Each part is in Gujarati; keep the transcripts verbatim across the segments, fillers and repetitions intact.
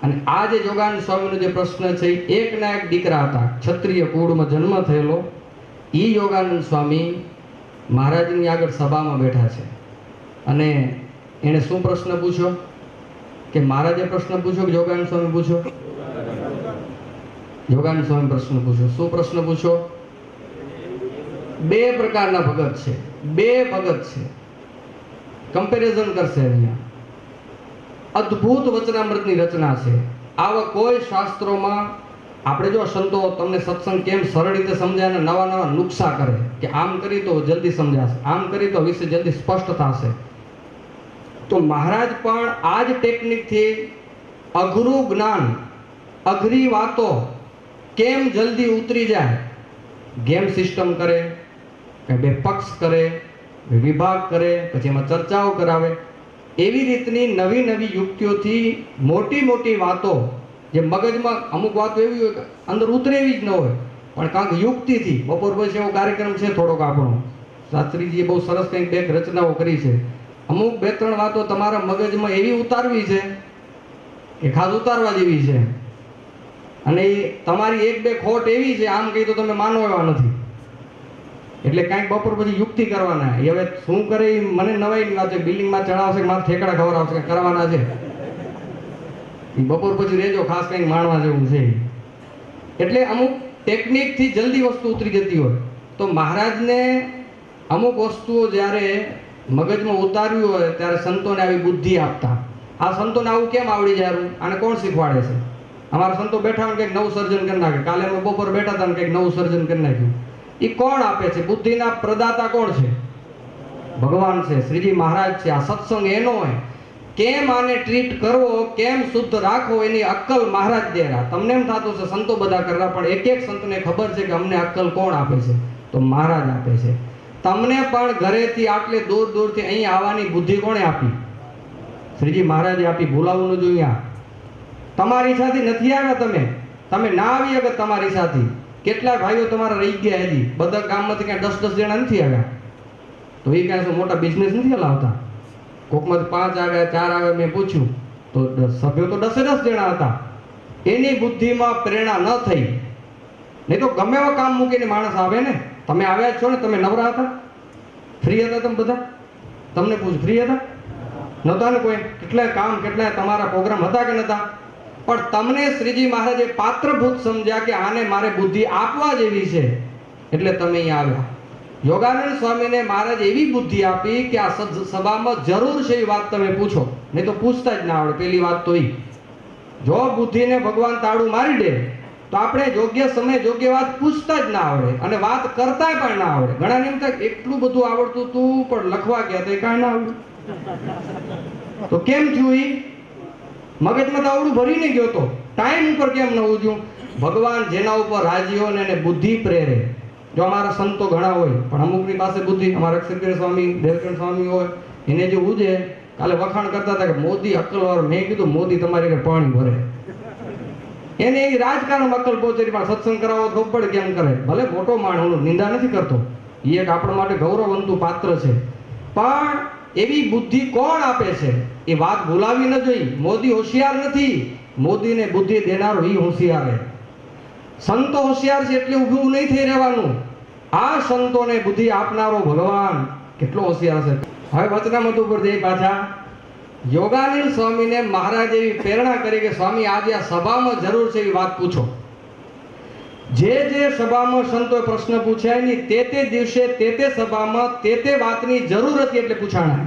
અને આ જે યોગાનંદ સ્વામીનો જે પ્રશ્ન છે, એક ના એક દીકરા હતા, ક્ષત્રિય કુળમાં જન્મ થયેલો. એ યોગાનંદ સ્વામી મહારાજની આગળ સભામાં બેઠા છે અને એને શું પ્રશ્ન પૂછ્યો? કે મહારાજે પ્રશ્ન પૂછ્યો કે યોગાનંદ સ્વામી પૂછ્યો? યોગાનંદ સ્વામી પ્રશ્ન પૂછ્યો. શું પ્રશ્ન પૂછ્યો? બે પ્રકારના ભગત છે, બે ભગત છે, કમ્પેરિઝન કરશે અહીંયા. અદ્ભુત વચનામૃતની રચના છે. આવા કોઈ શાસ્ત્રોમાં આપણે જો સંતો તમને સત્સંગ કેમ સરળ રીતે સમજાય ને નવા નવા નુકસા કરે કે આમ કરી તો જલ્દી સમજાશે, આમ કરી તો વિશે જલ્દી સ્પષ્ટ થશે. તો મહારાજ પણ આ જ ટેકનિકથી અઘરું જ્ઞાન, અઘરી વાતો કેમ જલ્દી ઉતરી જાય, ગેમ સિસ્ટમ કરે, બે પક્ષ કરે, વિભાગ કરે, પછી એમાં ચર્ચાઓ કરાવે, એવી રીતની નવી નવી યુક્તિઓથી મોટી મોટી વાતો જે મગજમાં અમુક વાતો એવી હોય કે અંદર ઉતરે એવી જ ન હોય, પણ કાંઈક યુક્તિથી. બપોર પછી એવો કાર્યક્રમ છે થોડોક આપણો, શાસ્ત્રીજીએ બહુ સરસ કંઈક બે રચનાઓ કરી છે. અમુક બે ત્રણ વાતો તમારા મગજમાં એવી ઉતારવી છે કે ખાસ ઉતારવા જેવી છે, અને એ તમારી એક બે ખોટ એવી છે આમ કહી તો તમે માનો એવા નથી. એટલે કાંઈક બપોર પછી યુક્તિ કરવાના. એ હવે શું કરે એ મને નવાઈની વાત છે. બિલ્ડિંગમાં ચડાવશે, મારે ઠેકડા ખવડાવશે, કરવાના છે. એ બપોર પછી રહેજો, ખાસ કંઈક માણવા જેવું છે. એટલે અમુક ટેકનિકથી જલ્દી વસ્તુ ઉતરી જતી હોય તો મહારાજને અમુક વસ્તુઓ જ્યારે મગજમાં ઉતારવી હોય ત્યારે સંતોને આવી બુદ્ધિ આપતા. આ સંતોને આવું કેમ આવડી જાય? આને કોણ શીખવાડે છે? અમારા સંતો બેઠા હોય કંઈક નવું સર્જન કરી નાખે. કાલે અમે બપોર બેઠા હતા કંઈક નવું સર્જન કરી નાખ્યું. એ કોણ આપે છે? બુદ્ધિના પ્રદાતા કોણ છે? ભગવાન છે, શ્રીજી મહારાજ છે. આ સત્સંગ એનો હોય. કેમ આને ટ્રીટ કરવો, કેમ શુદ્ધ રાખવો, એની અક્કલ મહારાજ દેરા. તમને એમ થતું છે સંતો બધા કરતા, પણ એક એક સંતને ખબર છે કે અમને અક્કલ કોણ આપે છે? તો મહારાજ આપે છે. તમને પણ ઘરેથી આટલે દૂર દૂરથી અહીં આવવાની બુદ્ધિ કોણે આપી? શ્રીજી મહારાજે આપી. ભૂલાવું ન જોઈએ. તમારી ઈચ્છાથી નથી આવ્યા. તમે તમે ના આવી અગર તમારી ઈચ્છાથી. કેટલા ભાઈઓ તમારા રહી ગયા હજી? બધા ગામમાંથી ક્યાં દસ દસ જણા નથી આવ્યા. તો એ કાંઈ શું મોટા બિઝનેસ નથી હલાવતા? કોકમાંથી પાંચ આવ્યા, ચાર આવ્યા. મેં પૂછ્યું તો સભ્યો તો દસે દસ જણા હતા. એની બુદ્ધિમાં પ્રેરણા ન થઈ. નહીં તો ગમે એવા કામ મૂકીને માણસ આવે ને. તમે આવ્યા છો ને, તમે નવરા હતા? ફ્રી હતા તમે બધા? તમને પૂછ, ફ્રી હતા? નહોતા ને કોઈ? કેટલાય કામ, કેટલાય તમારા પ્રોગ્રામ હતા કે નહોતા? પણ તમને શ્રીજી મહારાજે પાત્રભૂત સમજ્યા કે આને મારે બુદ્ધિ આપવા જેવી છે, એટલે તમે અહીંયા આવ્યા. યોગાનંદ સ્વામીને મહારાજ એવી બુદ્ધિ આપી કે આ સભામાં જરૂર છે એ વાત તમે પૂછો, નહીં તો પૂછતા જ ના આવડે. પેલી વાત તો એ, જો બુદ્ધિને ભગવાન તાળું મારી દે તો આપણે યોગ્ય સમય યોગ્ય વાત પૂછતા જ ના આવડે, અને વાત કરતા પણ ના આવડે. ઘણા એમ થાય એટલું બધું આવડતું હતું પણ લખવા ગયા તો કાંઈ ના આવડ્યું. તો કેમ થયું? એ મગજમાં તો આવડું ભરીને ગયો તો, ટાઈમ ઉપર કેમ ન ઉજ્યું? ભગવાન જેના ઉપર રાજી હોય ને એને બુદ્ધિ પ્રેરે. જો અમારા સંતો ઘણા હોય પણ અમુકની પાસે બુદ્ધિ, અમારા અક્ષરગીરી સ્વામી, દેવકરણ સ્વામી હોય, એને જે ઉજે, કાલે વખાણ કરતા હતા કે મોદી અક્કલવાળો. મેં કીધું મોદી તમારી ઘરે પાણી ભરે. એને એ રાજકારણ અક્કલ પહોંચેલી, પણ સત્સંગ કરાવો તો પડે કેમ કરે. ભલે મોટો માણસ, હું નિંદા નથી કરતો, એ એક આપણા માટે ગૌરવવંતું પાત્ર છે, પણ એવી બુદ્ધિ કોણ આપે છે? એ વાત ભૂલાવી ન જોઈ. મોદી હોશિયાર નથી, મોદીને બુદ્ધિ દેનારો એ હોશિયાર છે. સંતો હોશિયાર છે એટલે ઊભું નહીં થઈ રહેવાનું. આ સંતોને બુદ્ધિ આપનારો ભગવાન કેટલો હોશિયાર છે. હવે વચનામૃત ઉપર જઈ પાછા. યોગાનંદ સ્વામીને મહારાજ એવી પ્રેરણા કરી કે સ્વામી આજે આ સભામાં જરૂર છે એવી વાત પૂછો. જે જે સભામાં સંતોએ પ્રશ્ન પૂછ્યા ની તે તે દિવસે તે તે સભામાં તે તે વાતની જરૂર હતી એટલે પૂછાણા.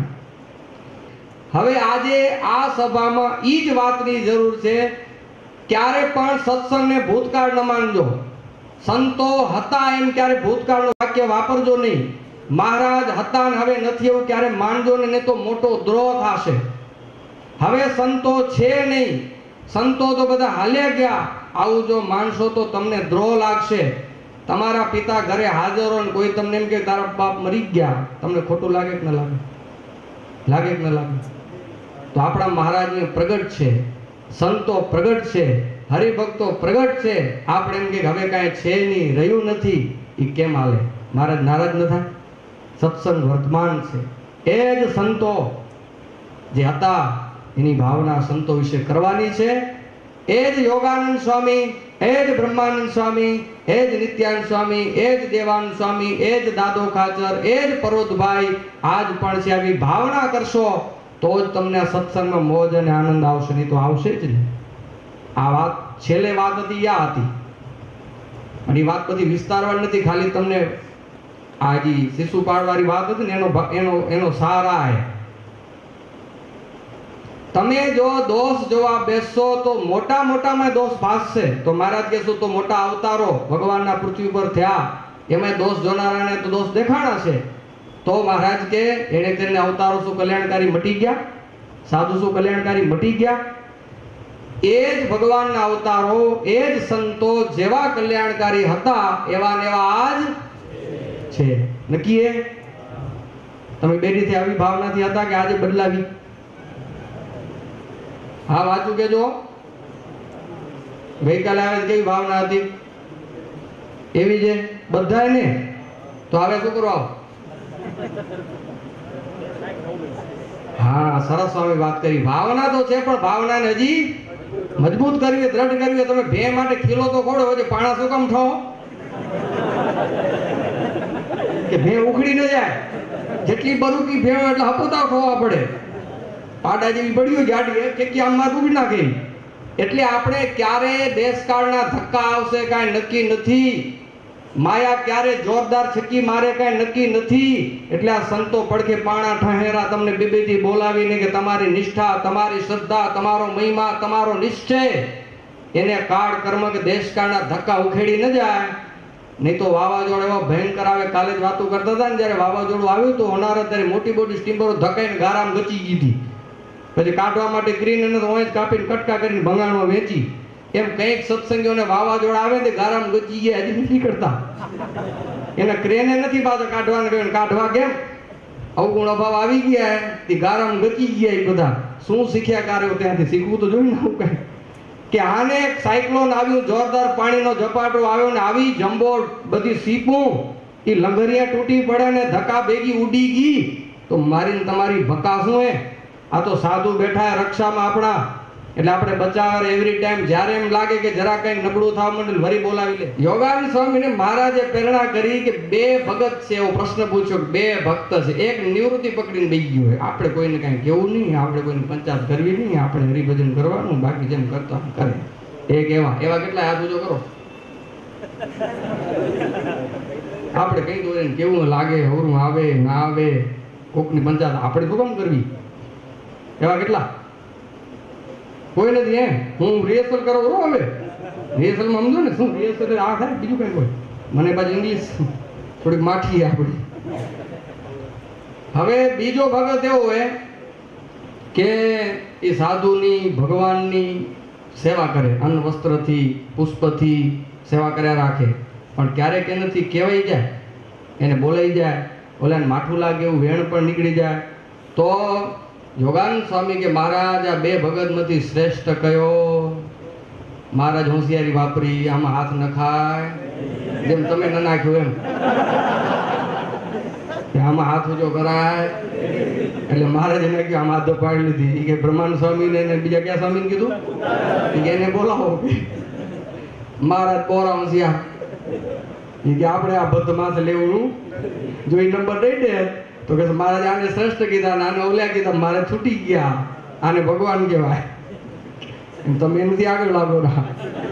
હવે આજે આ સભામાં ઈ જ વાતની જરૂર છે. ક્યારે પણ સત્સંગને ભૂતકાળ ન માનજો. સંતો હતા એમ ક્યારે ભૂતકાળનું વાક્ય વાપરજો નહીં. મહારાજ હતા ને હવે નથી એવું ક્યારે માનજો ને, નહીં તો મોટો દ્રોહ થશે. હવે સંતો છે નહીં, સંતો તો બધા હાલ્યા ગયા. આવું જો માનશો તો તમને દ્રોહ લાગશે. તમારા પિતા ઘરે હાજર હોય ને કોઈ તમને એમ કે તારા બાપ મરી ગયા, તમને ખોટું લાગે કે ન લાગે? લાગે કે ન લાગે? તો આપણા મહારાજને પ્રગટ છે, સંતો પ્રગટ છે, હરિભક્તો પ્રગટ છે. આપણે એમ કે હવે કાંઈ છે નહીં, રહ્યું નથી, એ કેમ હાલે? મહારાજ નારાજ ન થાય? સત્સંગ વર્તમાન છે. એ જ સંતો જે હતા એની ભાવના સંતો વિશે કરવાની છે. એ જ યોગાનંદ સ્વામી, એ જ બ્રહ્માનંદ સ્વામી, એ જ નિત્યાનંદ સ્વામી, એ જ દેવાનંદ સ્વામી, એ જ દાદો ખાચર, એ જ પરોતભાઈ આજ પણ છે. આવી ભાવના કરશો તો જ તમને આ સત્સંગમાં મોજ અને આનંદ આવશે, નહીં તો આવશે જ નહીં. આ વાત છેલ્લે વાત હતી આ હતી, અને એ વાત બધી વિસ્તારવાની નથી, ખાલી તમને આ જે શિશુપાળ વાળી વાત હતી ને એનો એનો એનો સાર આ હે. તમે જો દોષ જોવા બેસશો તો મોટા મોટામાં દોષ ભાસશે. તો મહારાજ કહેશું તો મોટા અવતારો ભગવાનના પૃથ્વી પર થયા એમાં દોષ જોનારાને તો દોષ દેખાણા છે. તો મહારાજ કે એને કરીને અવતારો શું કલ્યાણકારી મટી ગયા, સાધુ શું કલ્યાણકારી મટી ગયા. એ જ ભગવાનના અવતારો, એ જ સંતો જેવા કલ્યાણકારી હતા એવા ને એવા આજ છે. નક્કી એ તમે બેઠીથી આવી ભાવનાથી હતા કે આજે બદલાવી? હા વાંચું કેજો. ગઈકાલે આવે કેવી ભાવના હતી એવી છે બધાય ને. તો હવે શું કરો? હા સરસ સ્વામી વાત કરી. ભાવના તો છે પણ ભાવનાને હજી મજબૂત કરવી, દ્રઢ કરવી. તમે ભે માટે ખીલો તો ખોડો, પછી પાણા શું કામ થાઓ કે ભે ઉખડી ન જાય. જેટલી બરુકી ભે હોય એટલે હપોતા ખોવા પડે. પાડા જેવી પડ્યું જાડી કે કે આમ માં ઉગી નાખી. એટલે આપણે ક્યારે દેશકાળના ધક્કા આવશે કાંઈ નક્કી નથી. માયા ક્યારે જોરદાર છક્કી મારે કાંઈ નક્કી નથી. એટલે આ સંતો પડખે પાણા ઠહેરા તમને બીબીથી બોલાવીને કે તમારી નિષ્ઠા, તમારી શ્રદ્ધા, તમારો મહિમા, તમારો નિશ્ચય એને કાળ કર્મ કે દેશકાળના ધક્કા ઉખેડી ન જાય. નહીં તો વાવાઝોડું એવો ભયંકર આવે. કાલે જ વાતો કરતા હતા ને, જયારે વાવાઝોડું આવ્યું તો હોનારત ત્યારે મોટી મોટી સ્ટીમરો ધકાઈને ગારામ ગચી ગઈ હતી. પછી કાઢવા માટે ગ્રીન અને ઓરેન્જ કાપીને કટકા કરીને ભંગાણમાં વેચી. એમ કંઈક સત્સંગીઓને વાવાઝોડા આવે ને ગારામ ગચી ગયા, હજી નથી કરતા. એને ક્રેને નથી પાછા કાઢવાને કહ્યું. કાઢવા કેમ? અવગુણ અભાવ આવી ગયા, તે ગારામ ગચી ગયા. એ બધા શું શીખ્યા કાર્યો ત્યાંથી? શીખવું તો જોયું ને આવું કઈ. કે આને એક સાયક્લોન આવ્યું, જોરદાર પાણીનો ઝપાટો આવ્યો ને આવી જમ્બો બધી સીપું એ લંગરિયા તૂટી પડે ને ધક્કા ભેગી ઉડી ગઈ. તો મારી તમારી ભકા શું હે? આ તો સાધુ બેઠા રક્ષામાં આપણા. એટલે આપણે બચાવવા એવરી ટાઈમ જ્યારે એમ લાગે કે જરા કઈ નબળું થવા માંડે વરી બોલાવી લે. યોગાનંદ સ્વામીને મહારાજે પ્રેરણા કરી કે બે ભગત છે એવો પ્રશ્ન પૂછ્યો કે બે ભક્ત છે, એક નિવૃત્તિ પકડીને બેસી ગયો હોય. આપણે કોઈને કઈ કેવું નહીં, આપણે કોઈને પંચાયત કરવી નહીં, આપણે હરિભજન કરવાનું, બાકી જેમ કરતા કરે. એક એવા એવા કેટલા હાથ ઊંચો કરો. આપણે કઈ દો કેવું લાગે, હવરું આવે ના આવે, કોકની પંચાયત આપણે શું કામ કરવી? એવા કેટલા? કોઈ નથી. એમ હું રિહર્સલ કરો હવે રિહર્સલમાં સમજો ને શું રિહર્સલ આ થાય, બીજું કઈ કોઈ. મને પાછી ઇંગ્લિશ થોડીક માઠી આપણી. હવે બીજો ભગત એવો હોય કે એ સાધુની ભગવાનની સેવા કરે, અન્ન વસ્ત્રથી પુષ્પથી સેવા કર્યા રાખે. પણ ક્યારેક એનાથી કહેવાય જાય, એને બોલાઈ જાય, ઓલાને માઠું લાગે એવું વેણ પણ નીકળી જાય. તો યોગાનંદ સ્વામી કે મહારાજ આ બે ભગતમાંથી શ્રેષ્ઠ કયો? મહારાજ હોશિયારી વાપરી, આમાં હાથ નખાય, જેમ તમે ન નાખ્યું એમ કે આમાં હાથ ઊંચો કરાય. એટલે મહારાજ એને કહ્યું આમ હાથ પાડી લીધી. કે બ્રહ્માનંદ સ્વામીને એને બીજા ક્યાં સ્વામીને કીધું કે એને બોલાવો. મહારાજ પોરા હોશિયાર કે આપણે આ બધ માથે લેવું, જો એ નંબર દઈ દે તો કે મહારાજ આને શ્રેષ્ઠ કીધા, આને ઓલ્યા કીધા, મારે છૂટી ગયા, આને ભગવાન કહેવાય. તમે એનાથી આગળ લાગો ના.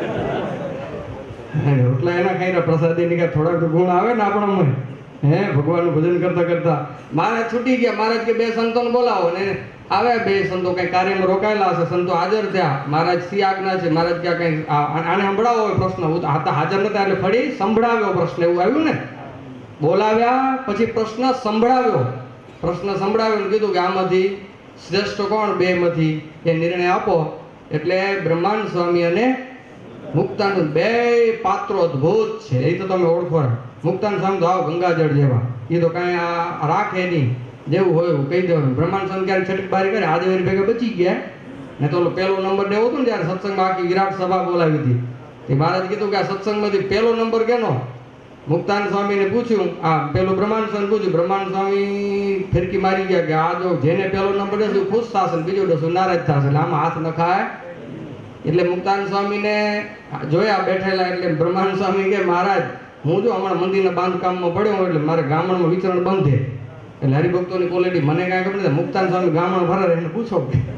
એટલે એના કઈ પ્રસાદી ની થોડાક ગુણ આવે ને આપણામાં, હે ભગવાનનું ભજન કરતા કરતા મહારાજ છૂટી ગયા. મહારાજ કે બે સંતોને બોલાવો ને આવે. બે સંતો કઈ કાર્યમાં રોકાયેલા હશે, સંતો હાજર થયા. મહારાજ સી આજ્ઞા છે? મહારાજ ક્યાં કઈ આને સંભળાવો હોય પ્રશ્ન. હાજર નતા એટલે ફરી સંભળાવ્યો પ્રશ્ન. એવું આવ્યું ને, બોલાવ્યા પછી પ્રશ્ન સંભળાવ્યો. પ્રશ્ન સંભળાવ્યો કીધું કે આમાંથી શ્રેષ્ઠ કોણ બે માંથી એ નિર્ણય આપો. એટલે બ્રહ્માનંદ સ્વામી અને મુક્તાનંદ બે પાત્રો અદભુત છે. એ તો તમે ઓળખો. મુક્તાનંદ સ્વામી તો આવો ગંગાજળ જેવા, એ તો કઈ રાખે નહીં, જેવું હોય એવું કહી દેવાનું. બ્રહ્માનંદ સ્વામી ક્યારેક છટક બારી કરે, આજે વેરી ભેગા બચી ગયા ને. તો પેલો નંબર દેવો હતો ને જયારે સત્સંગમાં આખી વિરાટ સભા બોલાવી હતી. તે મહારાજ કીધું કે આ સત્સંગમાંથી પેલો નંબર કેનો? મુક્તાનંદ સ્વામીને પૂછ્યું, આ પેલું બ્રહ્માનંદ સ્વામી પૂછ્યું. બ્રહ્માનંદ સ્વામી ફિરકી મારી ગયા કે આ જો જેને પેલો નંબર દેશું ખુશ થશે, બીજો દેશું નારાજ થશે, એટલે આમાં હાથ નખાય એટલે મુક્તાનંદ સ્વામીને જોયા બેઠેલા, એટલે બ્રહ્માનંદ સ્વામી કે મહારાજ હું જો હમણાં મંદિરના બાંધકામમાં પડ્યો એટલે મારે ગામડામાં વિચરણ બંધ છે, એટલે હરિભક્તોની ક્વોલિટી મને કાંઈ ખબર નથી. મુક્તાનંદ સ્વામી ગામડા ફરે એને પૂછો.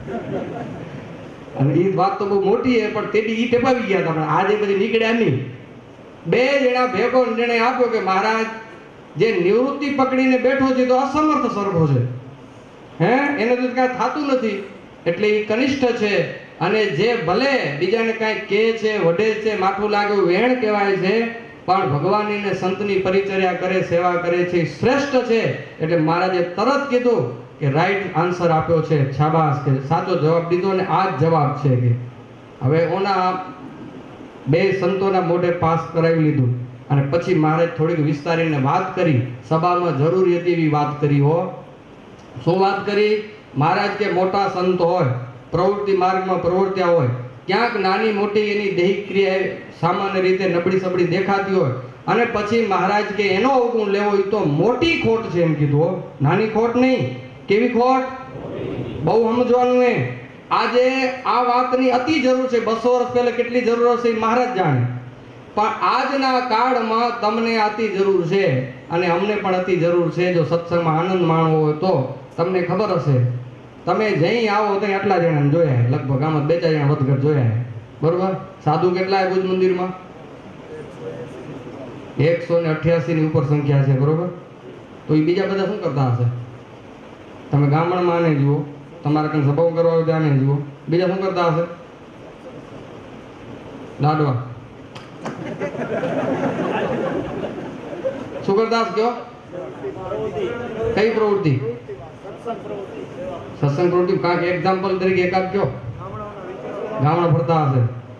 અને એ વાત તો બહુ મોટી છે, પણ તેથી ઈ ટેપાવી ગયા હતા, આજે પછી નીકળ્યા નહીં. બે જણા ભેગો નિર્ણય આપ્યો કે મહારાજ જે નિવૃત્તિ પકડીને બેઠો છે તો અસમર્થ સરખો છે, હે એને તો કાંઈ થતું નથી, એટલે એ કનિષ્ઠ છે. અને જે ભલે બીજાને કાંઈ કહે છે, વઢે છે, માથું લાગે વેણ કહેવાય છે, પણ ભગવાનની ને સંતની પરિચર્યા કરે, સેવા કરે છે, શ્રેષ્ઠ છે. એટલે મહારાજે તરત કીધું કે રાઈટ આન્સર આપ્યો છે, શાબાશ, કે સાચો જવાબ દીધો અને આ જ જવાબ છે. કે હવે ઓના બે સંતોના મોઢે પાસ કરાવી લીધું અને પછી મહારાજ થોડીક વિસ્તારીને વાત કરી, સભામાં જરૂરી હતી એવી વાત કરી. હો શું વાત કરી? મહારાજ કે મોટા સંત હોય, પ્રવૃત્તિ માર્ગમાં પ્રવર્ત્યા હોય, ક્યાંક નાની મોટી એની દૈહિક ક્રિયા સામાન્ય રીતે નબળી સબળી દેખાતી હોય, અને પછી મહારાજ કે એનો અવગુણ લેવો એ તો મોટી ખોટ છે એમ કીધું. હો નાની ખોટ નહીં. કેવી ખોટ? બહુ સમજવાનું એ. આજે આ વાતની અતિ જરૂર છે. બસો વર્ષ પહેલા કેટલી જરૂર હશે એ મહારાજ જાણે, પણ આજના કાળમાં તમને અતિ જરૂર છે અને અમને પણ અતિ જરૂર છે. જો સત્સંગમાં આનંદ માણવો હોય તો તમને ખબર હશે, તમે જઈ આવો તો આટલા જણા જોયા, લગભગ આમાં બે ચાર જણા વધઘટ જોયા, બરોબર? સાધુ કેટલા ભુજ મંદિરમાં? એકસો ને અઠ્યાસી ની ઉપર સંખ્યા છે, બરોબર? તો એ બીજા બધા શું કરતા હશે? તમે ગામડામાં આને જુઓ, તમારે કંઈ સભાઓ કરવા હોય ત્યાં આને જુઓ, બીજા શું કરતા હશે? લાડવા શું કરતા હશે? કયો કઈ પ્રવૃત્તિ? સત્સંગ પ્રવૃત્તિ. કાંક એક્ઝામ્પલ તરીકે એકાદ કયો. ગામડા ફરતા હશે,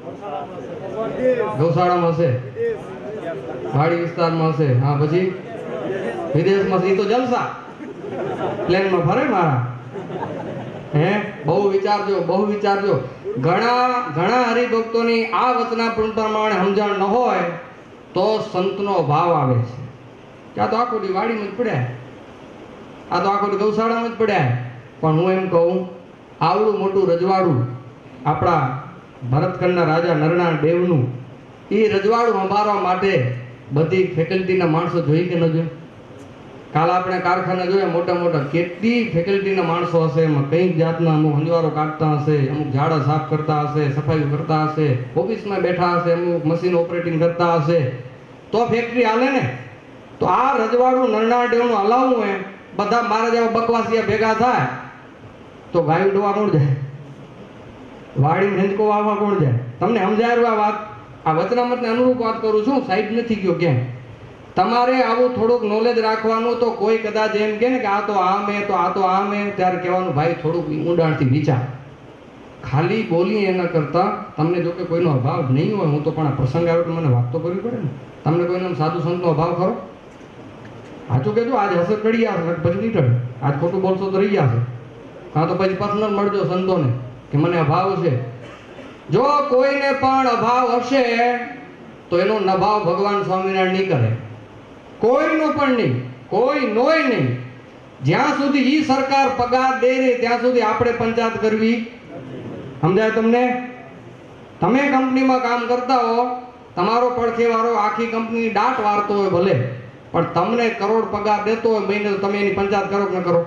ગૌશાળામાં હશે, વાડી વિસ્તારમાં હશે, હા પછી વિદેશમાં હશે. એ તો જલસા પ્લેનમાં ફરે મારા. હે બહુ વિચારજો, બહુ વિચારજો. ઘણા ઘણા હરિભક્તોની આ વચના પ્રમાણે સમજણ ન હોય તો સંતનો ભાવ આવે છે કે આ તો આખો દી વાડીમાં જ પડ્યા, આ તો આખો દી ગૌશાળામાં જ પડ્યા. પણ હું એમ કહું, આવડું મોટું રજવાડું આપણા ભરતખંડના રાજા નરનાળ દેવનું, એ રજવાડું સંભાળવા માટે બધી ફેકલ્ટીના માણસો જોઈ કે ન જોઈ? કાલ આપણે કારખાના જોયા મોટા મોટા, કેટલી ફેકલ્ટીના માણસો હશે, એમાં કંઈક જાતના અમુક હંજવારો કાઢતા હશે, અમુક ઝાડા સાફ કરતા હશે, સફાઈ કરતા હશે, ઓફિસમાં બેઠા હશે, અમુક મશીન ઓપરેટિંગ કરતા હશે, તો ફેક્ટરી હાલે ને. તો આ રજવાડું નરનાળ દેવનું હલાવવું હોય, બધા મારા જેવા બકવાસિયા ભેગા થાય તો ગાયું ડોવા કોણ જાય? વાડી હેંચકો વાવવા કોણ જાય? તમને સમજાયું આ વાત? આ વચનામતને અનુરૂપ વાત કરું છું, સાઈડ નથી ગયો ક્યાંય. તમારે આવું થોડુંક નોલેજ રાખવાનું. તો કોઈ કદાચ એમ કે ને કે આ તો આમ હે, તો આ તો આમ હે, ત્યારે કહેવાનું ભાઈ થોડુંક ઊંડાણથી વિચાર. ખાલી બોલી એના કરતાં તમને જો કે કોઈનો અભાવ નહીં હોય, હું તો પણ આ પ્રસંગ આવ્યો તો મને વાત તો કરવી પડે ને. તમને કોઈનો સાધુ સંતનો અભાવ ખરો? સાચું કહેજો, આજ હશે ચડી જશે, પછી નહીં ચડે. આજ ખોટું બોલશો તો રહી જશે, કાં તો પછી પર્સનલ મળજો સંતોને કે મને અભાવ છે. જો કોઈને પણ અભાવ હશે તો એનો નભાવ ભગવાન સ્વામિનારાયણ નહીં કરે, કોઈનો પણ નહીં, કોઈ નોય નહીં. જ્યાં સુધી ઈ સરકાર પગાર દે રહી ત્યાં સુધી આપણે પંચાયત કરવી. સમજાય તમને? તમે કંપનીમાં કામ કરતા હો, તમારો પડખે વાળો આખી કંપની દાટ વારતો હોય ભલે, પણ તમને કરોડ પગાર દેતો હોય મહિને, તો તમે એની પંચાયત કરો કે ન કરો?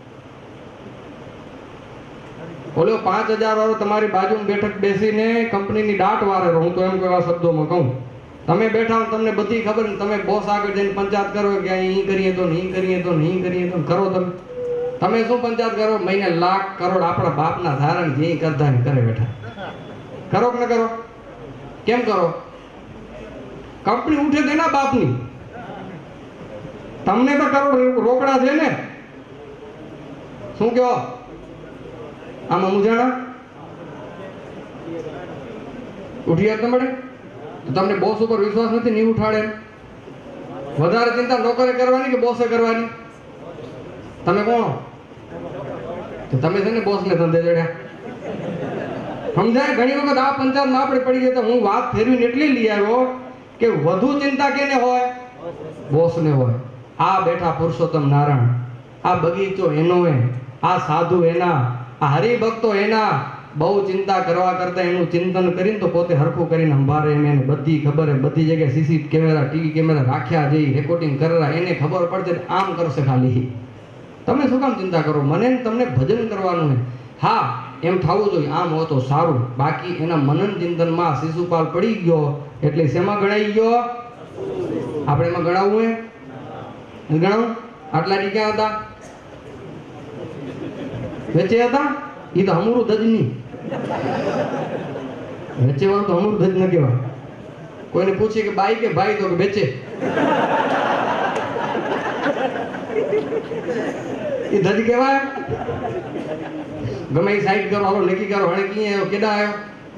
બોલો પાંચ હજાર વાળો તમારી બાજુમાં બેઠક બેસીને કંપનીની દાટ વારે, હું તો એમ કોઈ એવા શબ્દોમાં કહું, તમે બેઠા હો તમને બધી ખબર ને, તમે બોસ આગળ જઈને પંચાયત કરો કે અહીં કરીએ તો નહીં કરીએ તો નહીં કરીએ તો કરો. તમે તમે શું પંચાયત કરો? મહિને લાખ કરોડ આપણા બાપના ધારણ જે કરતા ને કરે બેઠા. કરો કે ન કરો? કેમ કરો? કંપની ઉઠે તેના બાપની. તમને તો કરોડ રોકડા છે ને. શું કહો આમાં મુજાણા? ઉઠી જ ન મળે? તમને બોસ ઉપર વિશ્વાસ નથી, નહીં ઉઠાડે? વધારે ચિંતા નોકરે કરવાની કે બોસે કરવાની? તમે કોણ? તમે છે ને બોસ ને ધંધે ચડ્યા. સમજાય? ઘણી વખત આ પંચાયતમાં આપણે પડી ગયા. હું વાત ફેરવીને એટલી લઈ આવ્યો કે વધુ ચિંતા કેને હોય? બોસ ને હોય. આ બેઠા પુરુષોત્તમ નારાયણ, આ બગીચો એનો, આ સાધુ એના, આ હરિભક્તો એના, બહુ ચિંતા કરવા કરતા એનું ચિંતન કરીને તો પોતે હરખું કરીને સંભાળે એમ, એને બધી ખબર હે, બધી જગ્યાએ સીસી કેમેરા ટીવી કેમેરા રાખ્યા જઈ રેકોર્ડિંગ કરેલા, એને ખબર પડશે આમ કરશે ખાલી. તમે શું કામ ચિંતા કરો? મને ને તમને ભજન કરવાનું છે. હા એમ થવું જોઈએ, આમ હો તો સારું. બાકી એના મનન ચિંતનમાં શિશુપાલ પડી ગયો એટલે શેમાં ગણાઈ ગયો? આપણે એમાં ગણાવવું હે? ગણાવું? આટલા ડી ક્યાં હતા? વેચે હતા? એ તો અમૃત જ નહીં. વેચે વાળું તો અમૃત જ ન કહેવાય. કોઈને પૂછે કે બાઈ કે ભાઈ, તો કે વેચે. એ ધજ કહેવાય? ગમે એ સાઈડ કરો, હાલો નક્કી કરો, હણે ક્યાં આવ્યો, કેડા આવ્યો?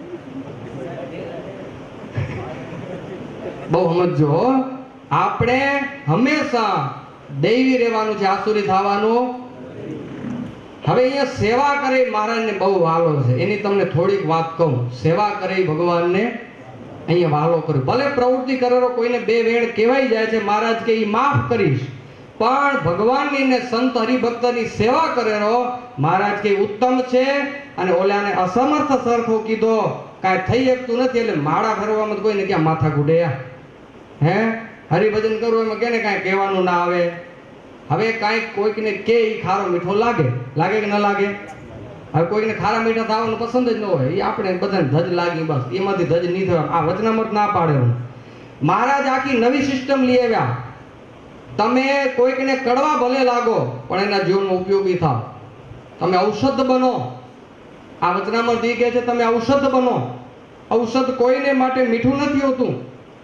બહુ સમજો, આપણે હંમેશા દૈવી રહેવાનું છે, આસુરી થવાનું. હવે અહીંયા સેવા કરે મહારાજને બહુ વાલો છે, એની તમને થોડીક વાત કહું. સેવા કરે ભગવાનને અહીંયા વાલો કર્યો. ભલે પ્રવૃત્તિ કરેલો કોઈને બે વેણ કહેવાય જાય છે, મહારાજ કે એ માફ કરીશ, પણ ભગવાનની ને સંત હરિભક્તની સેવા કરેલો મહારાજ કે ઉત્તમ છે. અને ઓલાને અસમર્થ સરખો કીધો, કાંઈ થઈ શકતું નથી, એટલે માળા ફેરવામાં કોઈને ક્યાં માથા કૂટે? હે હરિભજન કરવું એમાં કેને કાંઈ કહેવાનું ના આવે. હવે કાંઈક કોઈકને કે ઈ ખારો મીઠો લાગે, લાગે કે ન લાગે? હવે કોઈકને ખારા મીઠા થવાનું પસંદ જ ન હોય, એ આપણે બધાને ધજ લાગી, બસ એમાંથી ધજ નહીં થવા. આ વચનામૃત ના પાડે. મહારાજ આખી નવી સિસ્ટમ લઈ આવ્યા. તમે કોઈકને કડવા ભલે લાગો પણ એના જીવનમાં ઉપયોગી થાવ, તમે ઔષધ બનો. આ વચનામૃત એ કહે છે તમે ઔષધ બનો. ઔષધ કોઈને માટે મીઠું નથી હોતું,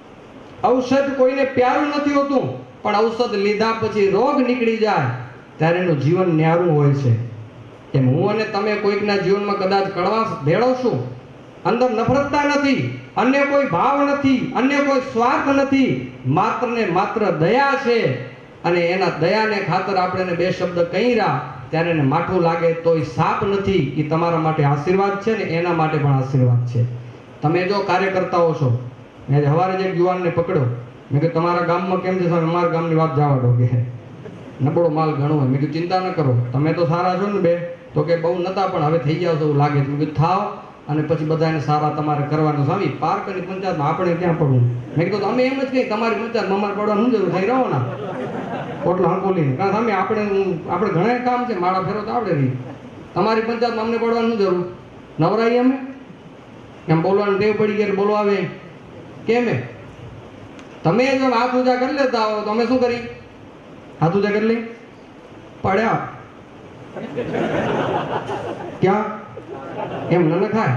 ઔષધ કોઈને પ્યારું નથી હોતું, પણ ઔષધ લીધા પછી રોગ નીકળી જાય ત્યારે એનું જીવન ન્યારું હોય છે. એમ હું અને તમે કોઈકના જીવનમાં કદાચ કડવાશ ભેળવશું, અંદર નફરતતા નથી, અન્ય કોઈ ભાવ નથી, અન્ય કોઈ સ્વાર્થ નથી, માત્ર ને માત્ર દયા છે. અને એના દયાને ખાતર આપણે બે શબ્દ કહ્યા ત્યારે એને માઠું લાગે તો એ સાપ નથી, એ તમારા માટે આશીર્વાદ છે ને એના માટે પણ આશીર્વાદ છે. તમે જો કાર્યકર્તાઓ છો, મેં સવારે જ એક યુવાનને પકડ્યો, મેં કીધું તમારા ગામમાં કેમ છે? અમારા ગામની વાત જવા દો કે નબળો માલ ઘણો હોય. મેં કીધું ચિંતા ન કરો, તમે તો સારા છો ને બે? તો કે બહુ નતા પણ હવે થઈ જાવ તો એવું લાગે છે. મેં કીધું થાવ અને પછી બધાને સારા તમારે કરવાનું. સ્વામી પાર્કની પંચાયતમાં આપણે ક્યાં પડવું? મેં કીધું અમે એમ જ કહી તમારી પંચાયત અમારે પડવાનું જરૂર થઈ રહો ને ઓટલા હંકોલીને. કારણ સામે આપણે આપણે ઘણા કામ છે, માળા ફેરો તો આવડે નહીં. તમારી પંચાયતમાં અમને પડવાનું જરૂર? નવરાઈ અમે એમ બોલવાનું ટેવ પડી ગયા, બોલવા આવે કેમ? તમે જો હાથ ઊંચા કરી લેતા હો તો અમે શું કરી? હાથ ઊંચા કરી લઈ પડ્યા ક્યાં? એમ ન નખાય,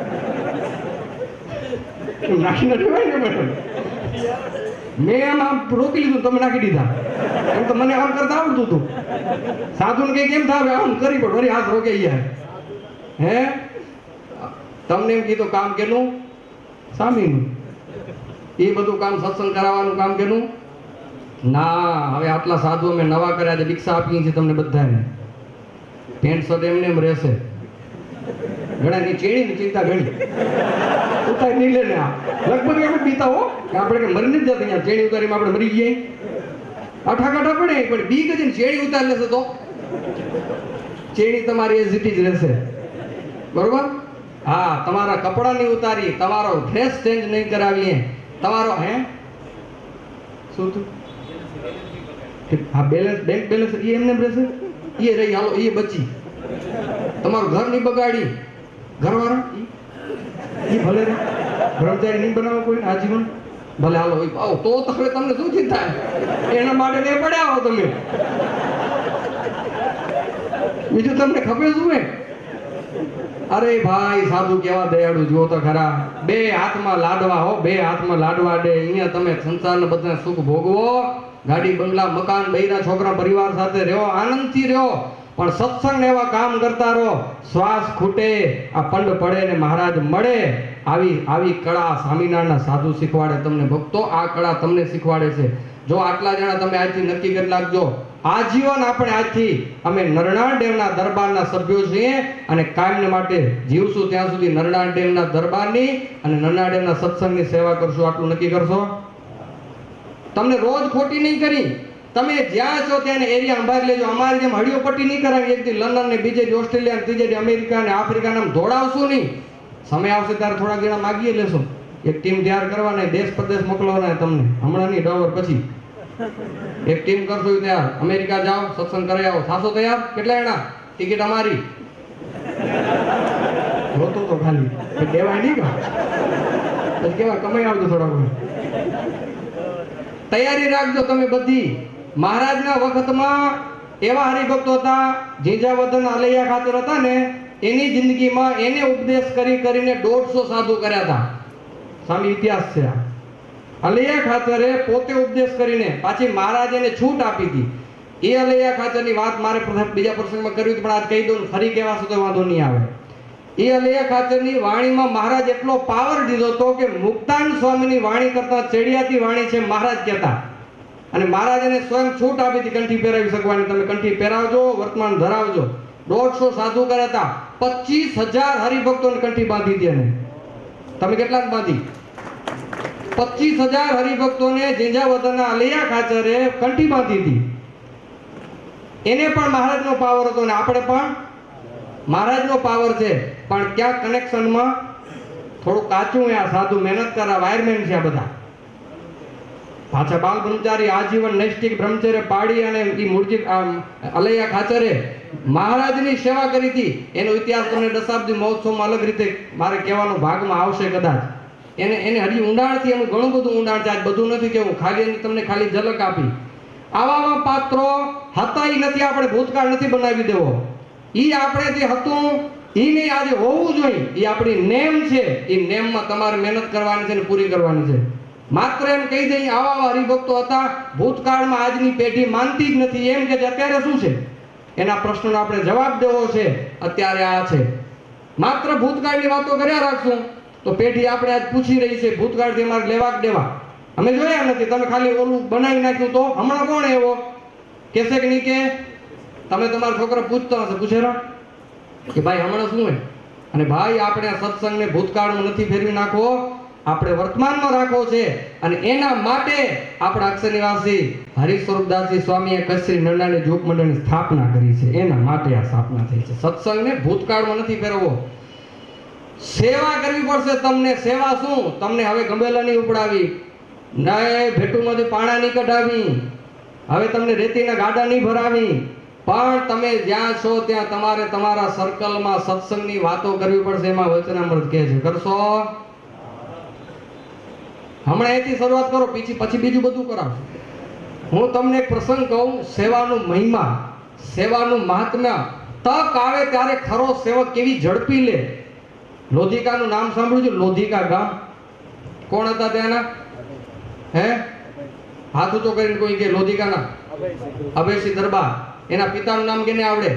એમ નાખી નથી હોય ને મેડમ. મેં એમ આમ રોકી લીધું, તમે નાખી દીધા. એમ તો મને આમ કરતા આવડતું હતું. સાધુને કઈ કેમ થાય આમ કરી પણ વળી હાથ રોકાઈ જાય. હે તમને એમ કીધું કામ કેનું? સ્વામીનું. એ બધું કામ સત્સંગ કરાવવાનું કામ કેનું? ના. હવે આટલા સાધુ અમે નવા કર્યા છે, દીક્ષા આપી છે તમને બધાને. પેન્ટ શર્ટ એમને એમ રહેશે. ઘણાની ચેડીની ચિંતા ઘણી ઉતારી નહીં લે ને. આ લગભગ એમ પીતા હો કે આપણે કે મરી નથી જતા. અહીંયા ચેડી ઉતારીમાં આપણે મરી જઈએ, અઠા કાઠા પડે, પણ બી કદી ચેડી ઉતારી લેશે તો ચેડી તમારી એઝ ઇટ ઇઝ રહેશે. બરોબર? હા, તમારા કપડા નહીં ઉતારી, તમારો ડ્રેસ ચેન્જ નહીં કરાવીએ, તમારો હે શું થયું? હા, બેલેન્સ બેંક બેલેન્સ એ એમને રહેશે, એ રહી, હાલો એ બચી. તમારું ઘર નહીં બગાડી, ઘરવાળા એ ભલે રે, બ્રહ્મચારી નહીં બનાવો કોઈ આજીવન, ભલે હાલો આવો તો હવે તમને શું ચિંતા? એના માટે બે પડ્યા હો તમે. બીજું તમને ખબર શું હે? અરે ભાઈ સાધુ કેવા દયાળુ જુઓ તો ખરા. બે હાથમાં લાડવા હો, બે હાથમાં લાડવા દે. અહીંયા તમે સંસારના બધા સુખ ભોગવો, ગાડી બંગલા મકાન બૈરા છોકરા પરિવાર સાથે રહ્યો, આનંદથી રહ્યો, પણ સત્સંગ એવા કામ કરતા રહો. શ્વાસ ખૂટે, આ પંડ પડે ને મહારાજ મળે. આવી આવી કળા સ્વામિનારાયણના સાધુ શીખવાડે તમને. ભક્તો આ કળા તમને શીખવાડે છે. જો આટલા જણા તમે આજથી નક્કી કરી લાગજો, આજીવન આપણે આજથી અમે નરનાળ દેવના દરબારના સભ્યો છીએ અને કાયમને માટે જીવશું ત્યાં સુધી નરનાળ દેવના દરબારની અને નરનાળ દેવના સત્સંગની સેવા કરશું. આટલું નક્કી કરશો? તમને રોજ ખોટી નહીં કરી, તમે જ્યાં છો ત્યાં એરિયા અંબારી લેજો. અમારી જેમ હળીઓ પટ્ટી નહીં કરાવી, એકથી લંડન ને બીજેથી ઓસ્ટ્રેલિયા ને ત્રીજેથી અમેરિકા ને આફ્રિકા નામ દોડાવશું નહીં. સમય આવશે ત્યારે થોડા ઘણા માગીએ લેશું. એક ટીમ તૈયાર કરવાના, દેશ પ્રદેશ મોકલવાના તમને, હમણાં નહીં, ડોવર પછી એક ટીમ કરશું તૈયાર. અમેરિકા જાઓ, સત્સંગ કરી આવો. થાશો તૈયાર? કેટલા એના? ટિકિટ અમારી. રોતો તો ખાલી દેવાય નહીં કા પછી કેવા કમાઈ આવજો થોડા ઘણું. તૈયારી રાખજો તમે બધી. મહારાજના વખતમાં એવા હરિભક્તો હતા, જીંજાવદન અલૈયા ખાતર હતા ને, એની જિંદગીમાં એને ઉપદેશ કરી કરીને દોઢસો સાધુ કર્યા હતા. સ્વામી ઇતિહાસ છે. અલૈયા ખાતરે પોતે ઉપદેશ કરીને પાછી મહારાજ એને છૂટ આપી હતી. એ અલૈયા ખાતરની વાત મારે બીજા પ્રસંગમાં કરવી હતી, પણ આજ કહી દઉં, ફરી કહેવાશે તો વાંધો નહીં આવે. એ અલૈયા ખાતરની વાણીમાં મહારાજ એટલો પાવર દીધો હતો કે મુક્તાન સ્વામીની વાણી કરતા ચડિયાતી વાણી છે મહારાજ કહેતા. અને મહારાજ એને સ્વયં છૂટ આપી હતી કંઠી પહેરાવી શકવાની. તમે કંઠી પહેરાવજો, વર્તમાન ધરાવજો. દોઢસો સાધુ કર્યા હતા. પચીસ હજાર હરિભક્તોને કંઠી બાંધી હતી. અને તમે કેટલાને બાંધી? પચીસ હજાર હરિભક્તોને જીંજાવદનના અલૈયા ખાચરે કંઠી બાંધી હતી. એને પણ મહારાજનો પાવર હતો, ને આપણે પણ મહારાજનો પાવર છે. પણ ક્યાં કનેક્શનમાં થોડું કાચું. આ સાધુ મહેનત કરા, વાયરમેન છે આ બધા. પાછા બાલ બ્રહ્મચારી આજીવન નૈષ્ઠિક બ્રહ્મચર્ય પાડી અને એ મૂર્તિ અલૈયા ખાચરે મહારાજની સેવા કરી હતી. એનો ઇતિહાસ તમને દશાબ્દી મહોત્સવમાં અલગ રીતે મારે કહેવાનો ભાગમાં આવશે કદાચ. એને એને હજી ઊંડાણથી એનું ઘણું બધું ઊંડાણ છે. આજ બધું નથી કેવું, ખાલી એની તમને ખાલી ઝલક આપી. આવા આવા પાત્રો હતા ઈ નથી, આપણે ભૂતકાળ નથી બનાવી દેવો. ઈ આપણે જે હતું ઈ નહીં, આજે હોવું જોઈએ. ઈ આપણી નેમ છે. ઈ નેમમાં તમારે મહેનત કરવાની છે ને પૂરી કરવાની છે. માત્ર એમ કહી દઈએ આવા આવા હરિભક્તો હતા ભૂતકાળમાં, આજની પેઢી માનતી જ નથી. એમ કે અત્યારે શું છે, એના પ્રશ્નનો આપણે જવાબ દેવો છે. અત્યારે આ છે. માત્ર ભૂતકાળની વાતો કર્યા રાખશું તો પેઢી આપણે આજ પૂછી રહી છે ભૂતકાળથી અમારે લેવા કે દેવા. અમે જોયા નથી. તમે ખાલી ઓલું બનાવી નાખ્યું તો હમણાં કોણ એવો કહેશે કે નહીં કે તમે તમારા છોકરા પૂછતા હશે, પૂછેરા કે ભાઈ હમણાં શું હોય? અને ભાઈ આપણે સત્સંગને ભૂતકાળમાં નથી ફેરવી નાખવો, આપણે વર્તમાનમાં રાખવો છે. અને એના માટે આપણા અક્ષર નિવાસી હરિસ્વરૂપદાસજી સ્વામીએ કચ્છરી નંદાની જોગ મંડળની સ્થાપના કરી છે. એના માટે આ સ્થાપના થઈ છે. સત્સંગને ભૂતકાળમાં નથી ફેરવવો. સેવા કરવી પડશે તમને. સેવા શું? તમને હવે ગંભેલા નહીં ઉપડાવી, ના ભેટુમાંથી પાણા નહીં કઢાવી, હવે તમને રેતીના ગાડા નહીં ભરાવી. પણ તમે જ્યાં છો ત્યાં તમારે તમારા સર્કલમાં સત્સંગની વાતો કરવી પડશે. એમાં વચનામૃત કહે છે, કરશો? હમણાં એથી શરૂઆત કરો, પછી પછી બીજું બધું કરાવશો. હું તમને એક પ્રસંગ કહું. સેવાનું મહિમા, સેવાનું મહાત્મ્ય. તક આવે ત્યારે ખરો સેવક કેવી ઝડપી લે. લોધિકાનું નામ સાંભળ્યું છે? લોધિકા ગામ. કોણ હતા ત્યાંના? હે હાથ ઊંચો કરીને કોઈ કે લોધિકાના અભયસિંહ દરબાર. એના પિતાનું નામ કેને આવડે?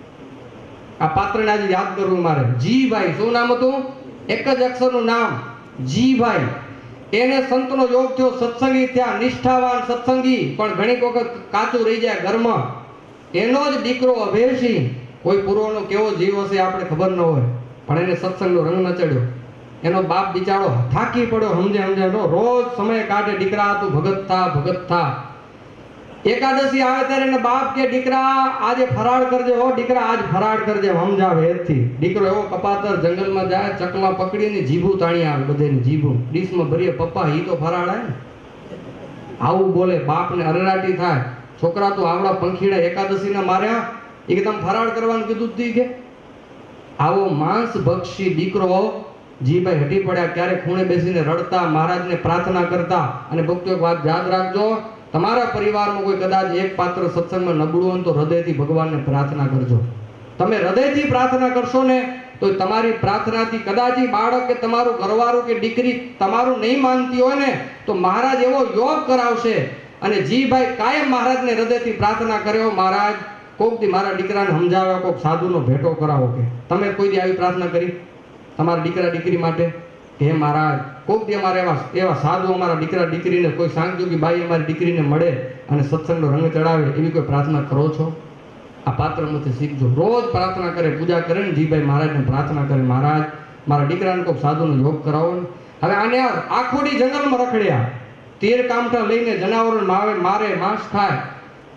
આ પાત્રને આજે યાદ કરવું મારે. જીભાઈ. શું નામ હતું? એક જ અક્ષરનું નામ, જીભાઈ. એને સંતનો યોગ થયો, સત્સંગી થયા, નિષ્ઠાવાન સત્સંગી. પણ ઘણી વખત કાચું રહી જાય ઘરમાં. એનો જ દીકરો અભયસિંહ. કોઈ પૂર્વનો કેવો જીવ હશે આપણે ખબર ન હોય, પણ એને સત્સંગનો રંગ ન ચડ્યો. એનો બાપ બિચારો થાકી પડ્યો, સમજે સમજે રોજ સમય કાઢે, દીકરા તું ભગત થા, ભગત થા. એકાદશી આવે ત્યારે એને બાપ કે દીકરા આજે ફરાળ કરજે, હો દીકરા આજ ફરાળ કરજે, સમજાવે એથી. દીકરો એવો કપાતર જંગલમાં જાય, ચકલા પકડીને જીભું તાણી આવે, બધેની જીભું ડીશમાં ભરીએ, પપ્પા ઈ તો ફરાળ હે. આવું બોલે, બાપને અરેરાટી થાય. છોકરા તો આવડા પંખીડા એકાદશીના માર્યા, એ કે તમે ફરાળ કરવાનું કીધું તું કે. આવો માંસ ભક્ષી દીકરો જીભાઈ હટી પડ્યા. ક્યારેક ખૂણે બેસીને રડતા, મહારાજને પ્રાર્થના કરતા. અને ભક્તો એક વાત યાદ રાખજો, તમારા પરિવારમાં કોઈ કદાચ એક પાત્ર સત્સંગમાં નબળું હોય તો હૃદયથી ભગવાનને પ્રાર્થના કરજો. તમે હૃદયથી પ્રાર્થના કરશો ને તો તમારી પ્રાર્થનાથી કદાચ બાળક કે તમારું ઘરવાળું કે દીકરી તમારું નહીં માનતી હોય ને તો મહારાજ એવો યોગ કરાવશે. અને જીભાઈ કાયમ મહારાજને હૃદયથી પ્રાર્થના કર્યો, મહારાજ કોક દી મારા દીકરાને સમજાવ્યા, કોક સાધુનો ભેટો કરાવો. કે તમે કોઈ દી આવી પ્રાર્થના કરી તમારા દીકરા દીકરી માટે કે હે મહારાજ કોક દી અમારે એવા એવા સાધુ અમારા દીકરા દીકરીને કોઈ સાંગજોગી બાઈ અમારી દીકરીને મળે અને સત્સંગનો રંગ ચડાવે, એવી કોઈ પ્રાર્થના કરો છો? આ પાત્રમાંથી શીખજો. રોજ પ્રાર્થના કરે, પૂજા કરે ને જીભાઈ મહારાજને પ્રાર્થના કરે, મહારાજ મારા દીકરાને કોઈક સાધુનો યોગ કરાવો ને. હવે આને આખોડી જંગલમાં રખડ્યા, તેર કામઠા લઈને જનાવરોને મારે મારે માંસ ખાય.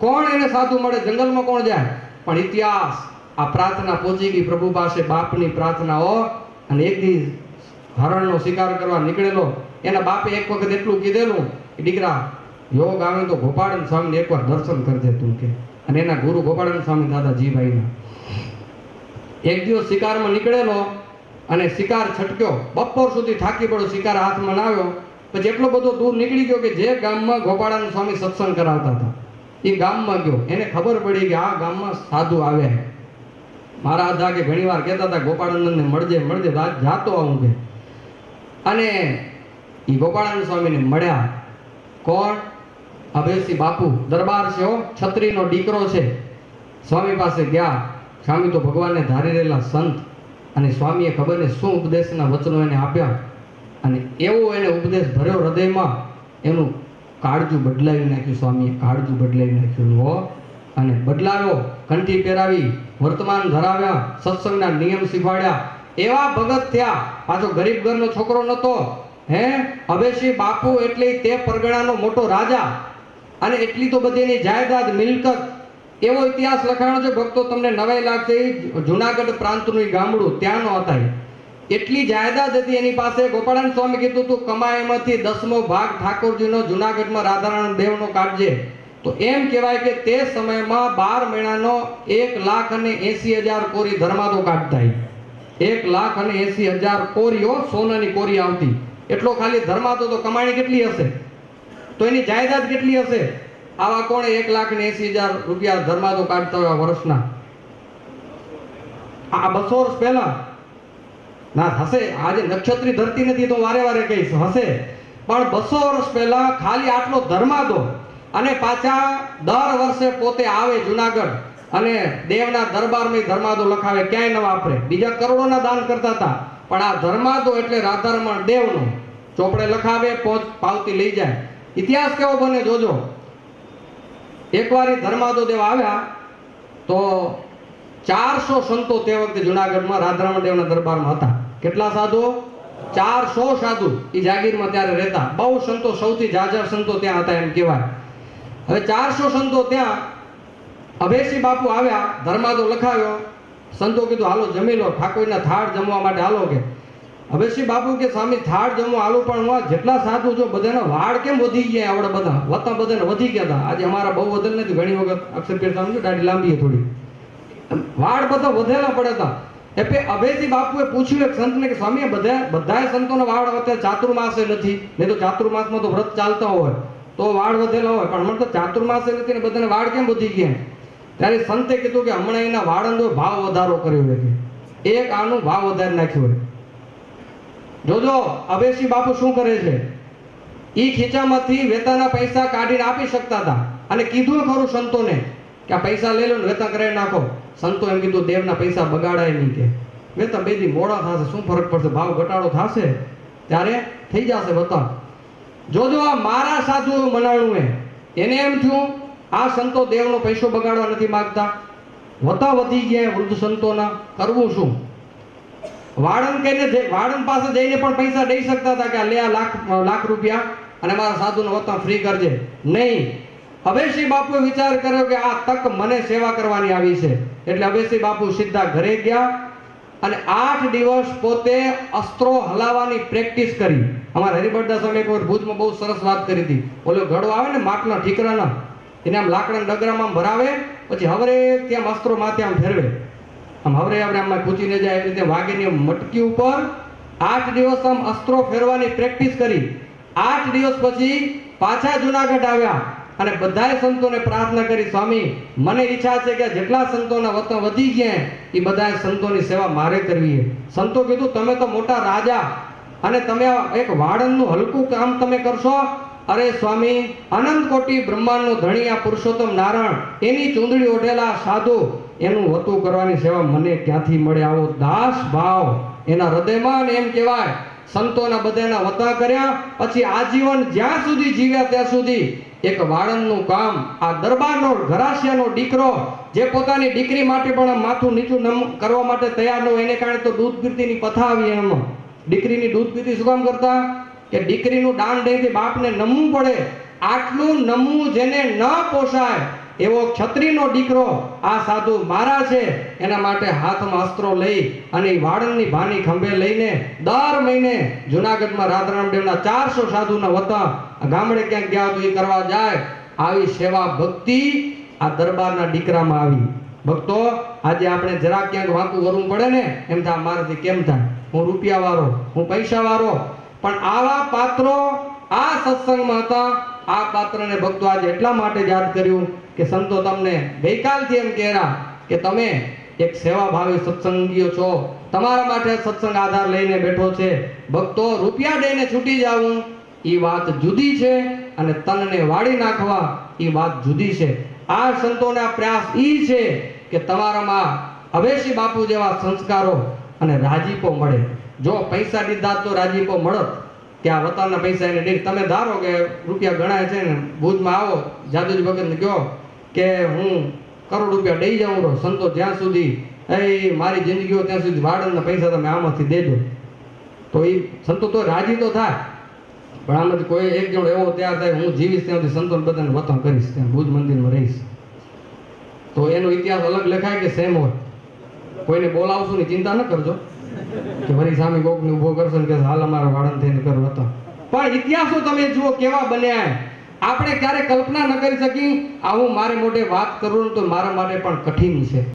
કોણ એને સાધુ મળે? જંગલમાં કોણ જાય? પણ ઇતિહાસ આ પ્રાર્થના પહોંચી ગઈ પ્રભુ પાસે, બાપની પ્રાર્થનાઓ. અને એક દી હરણનો શિકાર કરવા નીકળેલો, એના બાપે એક વખત એટલું કીધેલું કે દીકરા યોગ આવે તો ગોપાળન સ્વામીને એકવાર દર્શન કરજે તું કે. અને એના ગુરુ ગોપાળન સ્વામી દાદાજી ભાઈના એક દિવસ શિકારમાં નીકળેલો અને શિકાર છટક્યો, બપોર સુધી થાકી પડ્યો, શિકાર હાથમાં ના આવ્યો. પછી એટલો બધો દૂર નીકળી ગયો કે જે ગામમાં ગોપાળાનંદ સ્વામી સત્સંગ કરાવતા હતા એ ગામમાં ગયો. એને ખબર પડી કે આ ગામમાં સાધુ આવ્યા. મારા આધા કે ઘણી વાર કહેતા હતા ગોપાળાનંદને મળજે મળજે, રાત જાતો આવું કે. અને એ ગોપાળાનંદ સ્વામીને મળ્યા. કોણ? અભયસિંહ બાપુ દરબાર છે, હો, છત્રીનો દીકરો છે. સ્વામી પાસે ગયા. સ્વામી તો ભગવાનને ધારી રહેલા સંત, અને સ્વામીએ ખબર ને શું ઉપદેશના વચનો એને આપ્યા. અને એવો એને ઉપદેશ ભર્યો હૃદયમાં, એનું કાળજું બદલાવી નાખ્યું. સ્વામીએ કાળજું બદલાવી નાખ્યું હો. અને બદલાવ્યો, કંઠી પહેરાવી, વર્તમાન ધરાવ્યા, સત્સંગના નિયમ શીખવાડ્યા. એવા ભગત થયા. પાછો ગરીબ ઘરનો છોકરો નતો. હે અભયસિંહ બાપુ એટલે તે પરગણાનો મોટો રાજા, અને એટલી તો બધી એની જાયદાદ મિલકત. એવો ઇતિહાસ લખાણો છે ભક્તો, તમને નવાઈ લાગશે. જુનાગઢ પ્રાંતનું ગામડું ત્યાંનો હતા. એટલી જાયદાદ હતી એની પાસે. ગોપાળાનંદ સ્વામી કીધું તું કમાઈમાંથી દસમો ભાગ ઠાકોરજીનો જુનાગઢમાં રાધારાણ દેવનો કાઢજે. તો એમ કહેવાય કે તે સમયમાં બાર મહિનાનો એક લાખ અને એસી હજાર કોરી ધર્માદો કાઢતા. એક લાખ અને એસી હજાર કોરીઓ સોનાની કોરી આવતી. એટલો ખાલી ધર્માદો તો કમાણી કેટલી હશે? તો એની જાયદાદ કેટલી હશે? આવા કોણે એક લાખ ને એસી હજાર રૂપિયા ધર્માદો કાઢતા હોય વર્ષના? આ બસો વર્ષ પહેલા ના હશે. આજે નક્ષત્રી ધરતી નથી તો વારે વારે કહીશ હશે, પણ બસો વર્ષ પહેલા ખાલી આટલો ધર્માદો. અને પાછા દર વર્ષે પોતે આવે જુનાગઢ અને દેવના દરબારમાં ધર્માદો લખાવે. ક્યાંય ન વાપરે. બીજા કરોડોના દાન કરતા હતા, પણ આ ધર્માદો એટલે રાધારમણ દેવનો ચોપડે લખાવે, પોચ પાવતી લઈ જાય. ઇતિહાસ કેવો બને જોજો. એકવાર એ ધર્માદો દેવ આવ્યા તો ચારસો સંતો તે વખતે જુનાગઢમાં રાધારમણ દેવના દરબારમાં હતા. કેટલા સાધુ? ચારસો સાધુ એ જાગીરમાં ત્યારે રહેતા. બહુ સંતો, સૌથી જાજા સંતો ત્યાં હતા એમ કહેવાય. હવે ચારસો સંતો ત્યાં. અભયસિંહ બાપુ આવ્યા, ધર્માદો લખાવ્યો. સંતો કીધું હાલો જમી લો, ઠાકોરના થાળ જમવા માટે હાલો કે. અભયસિંહ બાપુ કે સ્વામી થાળ જમવા હાલો, પણ હું જેટલા સાધુ જો બધાના વાળ કેમ વધી ગયા? આવડે બધા વત્તા બધાને વધી ગયા હતા. આજે અમારા બહુ વધેલ નથી. ઘણી વખત અક્ષરપીર સ્વામી દાઢી લાંબી થોડી, વાળ બધા વધેલા પડે હતા. એટલે અભયસિંહ બાપુએ પૂછ્યું એક સંતને કે સ્વામી બધા બધાય સંતોના વાળ અત્યારે ચાતુર્માસે નથી. નહીં તો ચાતુર્માસમાં તો વ્રત ચાલતા હોય તો વાળ વધેલા હોય, પણ મને તો ચાતુર્માસે નથી ને બધાને વાળ કેમ વધી ગયા? ત્યારે સંતે કીધું કે હમણાં એના વાળનો ભાવ વધારો કર્યો હોય કે એક આનું ભાવ વધારી નાખ્યો હોય. જોજો અભયસિંહ બાપુ શું કરે છે. ઈ ખીચામાંથી વેતાના પૈસા કાઢીને આપી શકતા હતા, અને કીધું ખરું સંતોને કે આ પૈસા લઈ લો ને વેતા કરાવી નાખો. સંતો એમ કીધું દેવના પૈસા બગાડાય નહીં કે વેતા બે દી મોડા થશે, શું ફરક પડશે? ભાવ ઘટાડો થશે ત્યારે થઈ જશે વેતા. જોજો આ મારા સાધુ મનાણું એ એને એમ થયું આ સંતો દેવનો પૈસો બગાડવા નથી માંગતા. વતા વધી ગયા વૃદ્ધ સંતોના, કરવું શું? વાળંદ કહીને વાળંદ પાસે જઈને પણ પૈસા દઈ શકતા હતા કે લે આ લાખ લાખ રૂપિયા અને મારા સાધુને વતા ફ્રી કરજે. નહીં. અભયસિંહ બાપુએ વિચાર કર્યો કે આ તક મને સેવા કરવાની આવી છે. એટલે અભયસિંહ બાપુ સીધા ઘરે ગયા અને આઠ દિવસ પોતે અસ્ત્રો હલાવવાની પ્રેક્ટિસ કરી. અમારા હરિભટ્ટ દાસ સ્વામી એક ભુજમાં બહુ સરસ વાત કરી હતી. ઓલો ઘડો આવે ને માટલા ઠીકરાના, એને આમ લાકડાના ડગરામાં ભરાવે, પછી હવરે ત્યાં અસ્ત્રો માથે આમ ફેરવે, આમ હવરે આપણે આમાં ખૂચીને જાય એવી રીતે વાગીની મટકી ઉપર આઠ દિવસ આમ અસ્ત્રો ફેરવાની પ્રેક્ટિસ કરી. આઠ દિવસ પછી પાછા જુનાગઢ આવ્યા અને બધાય સંતોને પ્રાર્થના કરી, સ્વામી મને ઈચ્છા છે કે જેટલા સંતોના વતન વધી ગયા એ બધા સંતોની સેવા મારે કરવી છે. સંતો કીધું તમે તો મોટા રાજા અને તમે એક વાળંદનું હલકું કામ તમે કરશો? અરે સ્વામી અનંત કોટી બ્રહ્માંડનો ધણી આ પુરુષોત્તમ નારાયણ એની ચૂંદડી ઓઢેલા સાધુ એનું વતું કરવાની સેવા મને ક્યાંથી મળે? આવો દાસ ભાવ એના હૃદયમાં. એમ કહેવાય સંતોના બધાના વતા કર્યા પછી આજીવન જ્યાં સુધી જીવ્યા ત્યાં સુધી એક વાળંદનું કામ. આ દરબારનો ઘરાસિયાનો દીકરો જે પોતાની દીકરી માટે પણ માથું નીચું કરવા માટે તૈયાર ન હોય, એને કારણે તો દૂધ પીતીની પથા આવી. એમાં દીકરીની દૂધ પીતી શું કામ કરતા? કે દીકરીનું દાન દઈને બાપને નમવું પડે. આટલું નમવું જેને ન પોસાય એવો ક્ષત્રિયનો દીકરો આ સાધુ મારા છે એના માટે હાથમાં અસ્ત્રો લઈ અને વાળંદની ભાની ખંભે લઈને દર મહિને જુનાગઢમાં રાધારામદેવના ચારસો સાધુના વતન ગામડે ક્યાંક ગયા તો એ કરવા જાય. આવી સેવા ભક્તિ આ દરબારના દીકરામાં આવી. ભક્તો, આજે આપણે જરા ક્યાંક વાંકું કરવું પડે ને એમ થાય મારાથી કેમ થાય, હું રૂપિયા વાળો, હું પૈસા વાળો. પણ આવા પાત્રો આ સત્સંગમાં હતા. આ પાત્રને ભક્તો આજે એટલા માટે યાદ કર્યું કે સંતો તમને ગઈકાલથી એમ કહેરા કે તમે એક સેવાભાવી સત્સંગીઓ છો, તમારા માટે સત્સંગ આધાર લઈને બેઠો છે. ભક્તો, રૂપિયા દઈને છૂટી જાવું એ વાત જુદી છે અને તનને વાળી નાખવા એ વાત જુદી છે. આ સંતોના પ્રયાસ ઈ છે કે તમારામાં અવેશી બાપુ જેવા સંસ્કારો અને રાજીપો મળે. જો પૈસા દીધા તો રાજીપો મળત કે આ વતનના પૈસા એને દે. તમે ધારો કે રૂપિયા ગણાય છે ને ભુજમાં આવો, જાદુજી ભગતને કહો કે હું કરોડ રૂપિયા દઈ જાઉં રહો, સંતો જ્યાં સુધી એ મારી જિંદગી હોય ત્યાં સુધી વાળંદના પૈસા તમે આમાંથી દેજો, તો એ સંતો તો રાજી તો થાય. પણ આમાંથી કોઈ એક જણ એવો તૈયાર થાય હું જીવીશ ત્યાં સુધી સંતોને બધાને વતન કરીશ, ત્યાં ભુજ મંદિરમાં રહીશ, તો એનો ઇતિહાસ અલગ લખાય કે સેમ હોય. કોઈને બોલાવશું ની ચિંતા ન કરજો કે વળી સામે કોકને ઊભો કરશે ને કે હાલ અમારા વાળંદ થઈને કર વતન. પણ ઇતિહાસો તમે જુઓ કેવા બન્યા. આપણે ક્યારે કલ્પના ન કરી શકી. આવું મારે મોઢે વાત કરું તો મારા માટે પણ કઠિન છે.